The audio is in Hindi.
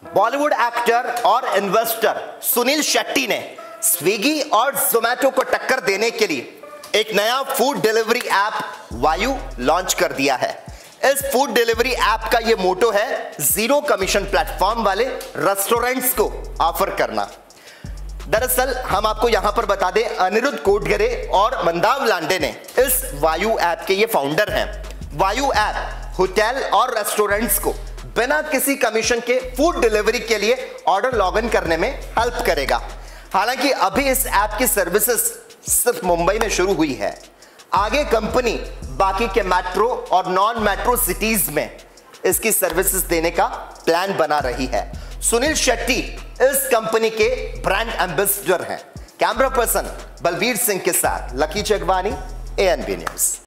बॉलीवुड एक्टर और इन्वेस्टर सुनील शेट्टी ने स्विगी और जोमैटो को टक्कर देने के लिए एक नया food delivery app Waayu launch कर दिया है। इस फूड डिलीवरी ऐप का यह मोटो है जीरो कमीशन प्लेटफॉर्म वाले रेस्टोरेंट्स को ऑफर करना। दरअसल हम आपको यहां पर बता दें, अनिरुद्ध कोटगरे और मंदाव लांडे ने इस वायु ऐप के ये फाउंडर हैं। वायु ऐप होटल और रेस्टोरेंट्स को बिना किसी कमीशन के फूड डिलीवरी के लिए ऑर्डर लॉगिन करने में हेल्प करेगा। हालांकि अभी इस ऐप की सर्विसेज सिर्फ मुंबई में शुरू हुई है। आगे कंपनी बाकी के मेट्रो और नॉन मेट्रो सिटीज में इसकी सर्विसेज देने का प्लान बना रही है। सुनील शेट्टी इस कंपनी के ब्रांड एम्बेसडर हैं। कैमरा पर्सन बलबीर सिंह के साथ लकी जगवानी, ANB न्यूज।